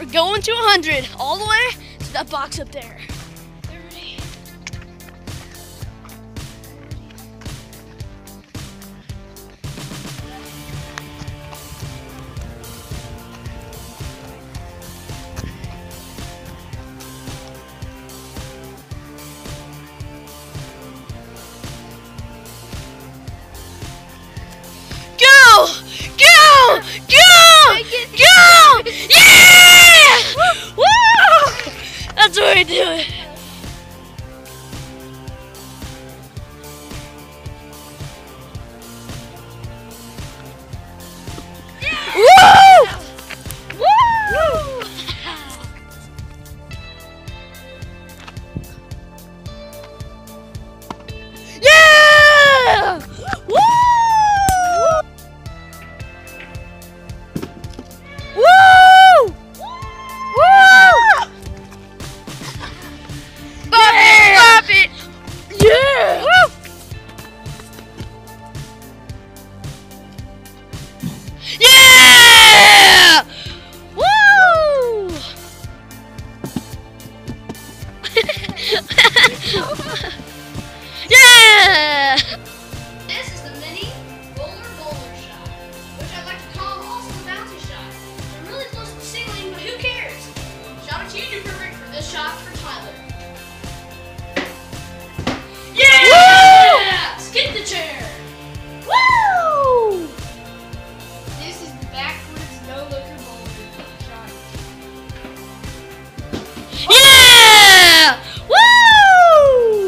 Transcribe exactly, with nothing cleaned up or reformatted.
going to one hundred, all the way to that box up there. thirty. Go! Go! Go! Go! Yeah! Woo! That's what we do it. Woo! Woo! Yeah! Woo! Woo! Woo! Bop it! Bop it! Yeah! Woo! Yeah! Woo! Yeah! This is the mini roller bowler shot, which I like to call also the bouncy shot. They're really close to the ceiling, but who cares? Shout out to you, Perfect, for this shot for Tyler. Yeah! Woo! Skip the chair. Woo! This is the backwards no looker bowler shot. Yeah!